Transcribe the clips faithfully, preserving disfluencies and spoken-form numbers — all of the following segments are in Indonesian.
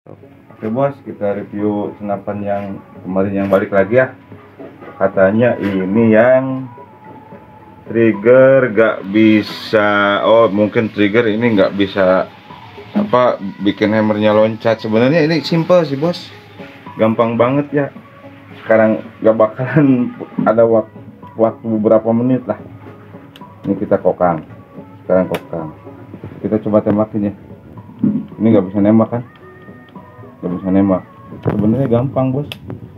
Oke bos, kita review senapan yang kemarin yang balik lagi ya. Katanya ini yang trigger gak bisa. Oh mungkin trigger ini nggak bisa apa bikin hammernya loncat. Sebenarnya ini simple sih bos, gampang banget ya. Sekarang gak bakalan ada waktu, waktu beberapa menit lah. Ini kita kokang, sekarang kokang. Kita coba tembakin ya. Ini nggak bisa nembak kan? Gak bisa nembak. Sebenarnya gampang bos.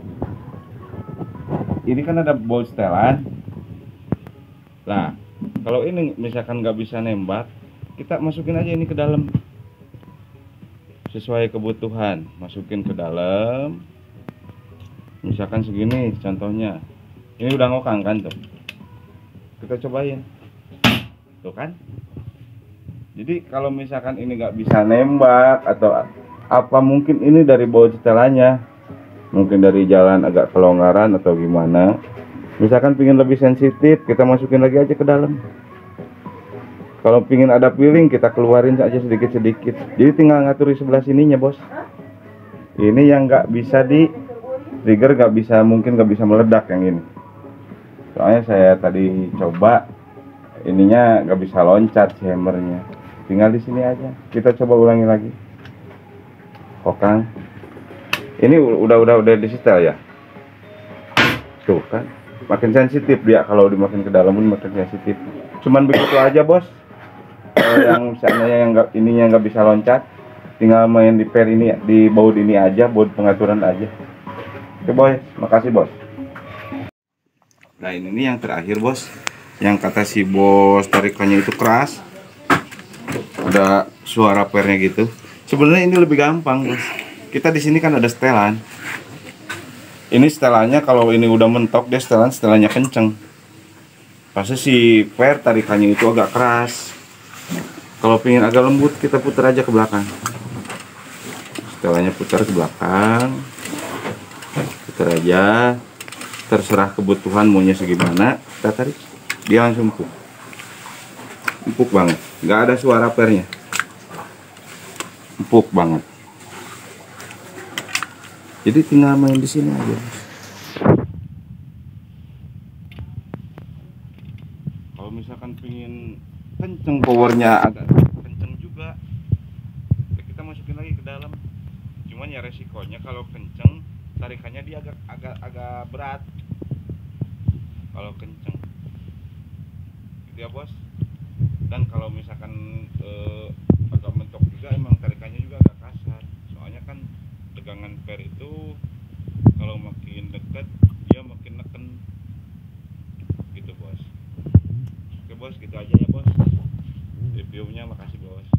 Ini kan ada bolt setelan. Nah kalau ini misalkan nggak bisa nembak, kita masukin aja ini ke dalam sesuai kebutuhan. Masukin ke dalam. Misalkan segini contohnya. Ini udah ngokang kan tuh. Kita cobain. Tuh kan. Jadi kalau misalkan ini nggak bisa nembak atau apa, mungkin ini dari baut setelannya, mungkin dari jalan agak kelonggaran atau gimana. Misalkan pingin lebih sensitif, kita masukin lagi aja ke dalam. Kalau pingin ada feeling, kita keluarin aja sedikit-sedikit. Jadi tinggal ngatur di sebelah sininya bos. Ini yang nggak bisa di trigger, nggak bisa, mungkin nggak bisa meledak yang ini. Soalnya saya tadi coba, ininya nggak bisa loncat si hammernya. Tinggal di sini aja. Kita coba ulangi lagi. Kokang. Ini udah udah udah disetel ya. Tuh kan, makin sensitif dia kalau dimakin ke dalam pun makin sensitif. Cuman begitu aja bos. Kalau yang misalnya yang nggak ininya nggak bisa loncat, tinggal main di pair ini, di baut ini aja, baut pengaturan aja. Oke boy, makasih bos. Nah ini nih yang terakhir bos, yang kata si bos tarikannya itu keras, ada suara pairnya gitu. Sebenarnya ini lebih gampang bos. Kita di sini kan ada setelan. Ini setelannya kalau ini udah mentok, dia setelan setelannya kenceng. Pasti si pair tarikannya itu agak keras. Kalau pengen agak lembut, kita putar aja ke belakang. Setelannya putar ke belakang. Putar aja. Terserah kebutuhan maunya segimana. Kita tarik, dia langsung empuk. Empuk banget. Nggak ada suara pairnya. Empuk banget. Jadi tinggal main di sini aja. Kalau misalkan pingin kenceng powernya, agak kenceng juga, ya kita masukin lagi ke dalam. Cuman ya resikonya kalau kenceng, tarikannya dia agak agak agak berat. Kalau kenceng, gitu ya bos. Dan kalau misalkan eh, agak mentok juga, emang tarikannya juga agak kasar. Soalnya kan tegangan pair itu kalau makin dekat dia makin neken gitu bos. Oke bos, gitu aja ya bos reviewnya. Makasih bos.